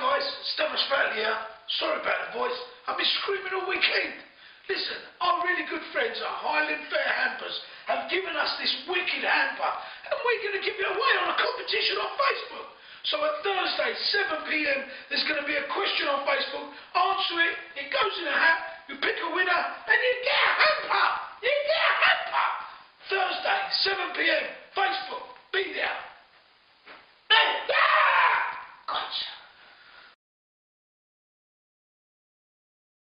guys, Stavros Flatley here. Sorry about the voice. I've been screaming all weekend. Listen, our really good friends at Highland Fayre Hampers have given us this wicked hamper, and we're going to give it away on a competition on Facebook. So at Thursday, 7 p.m, there's going to be a question on Facebook. Answer it, it goes in a hat, you pick a winner, and you get a hamper! You get a hamper! Thursday, 7 p.m.